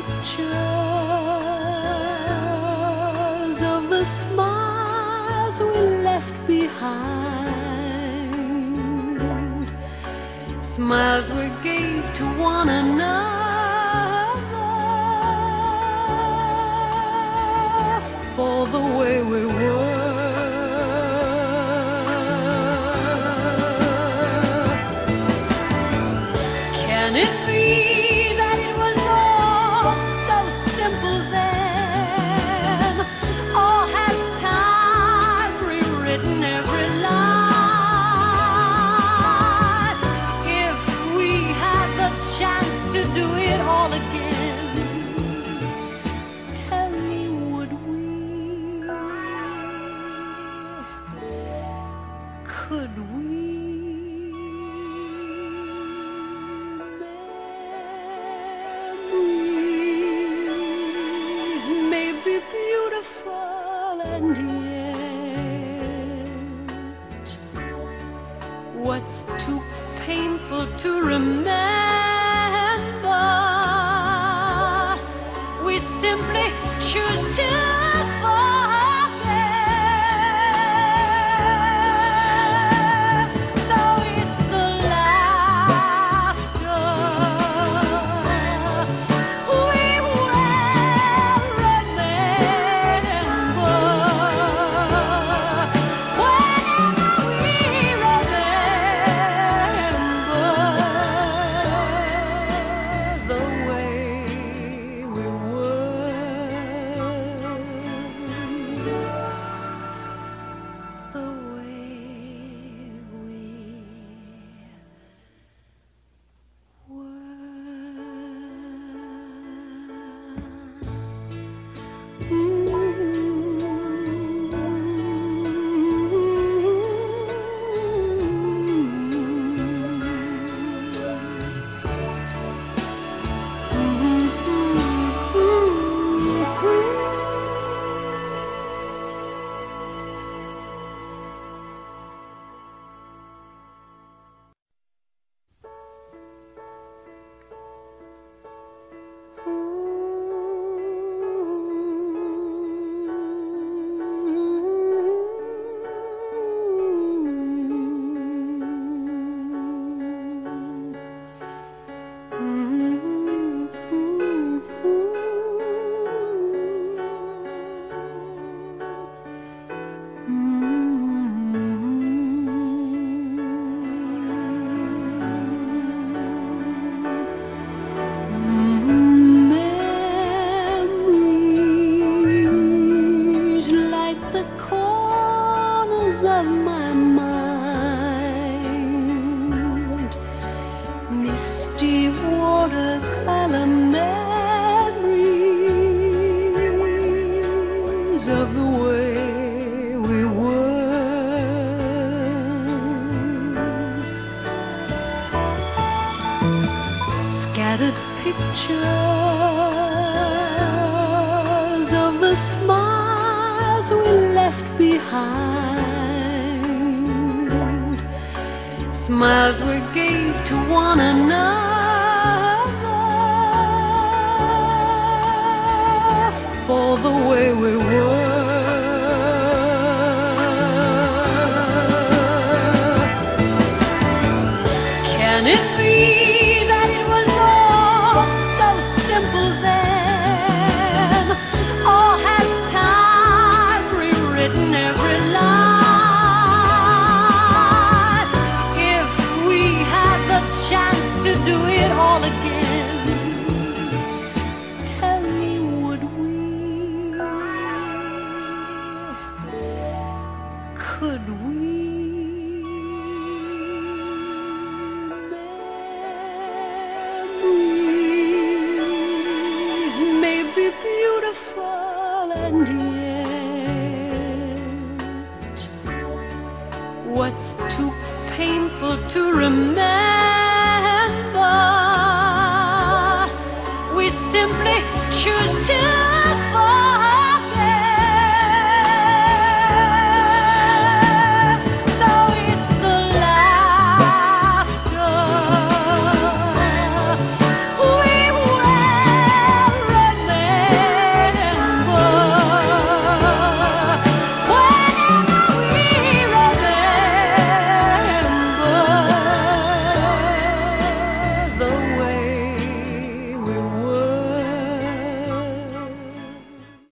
pictures of the smiles we left behind, smiles we gave to one another for the way we were. Can it be that it was all so simple then? Or has time rewritten every line? If we had the chance to do it all again, tell me, would we? Could we? Beautiful, and yet what's too painful to remember, we simply choose to forget. So it's the laughter we will remember. Of my mind, misty watercolor memories of the way we were. Scattered pictures of the smiles we left behind, smiles we gave to one another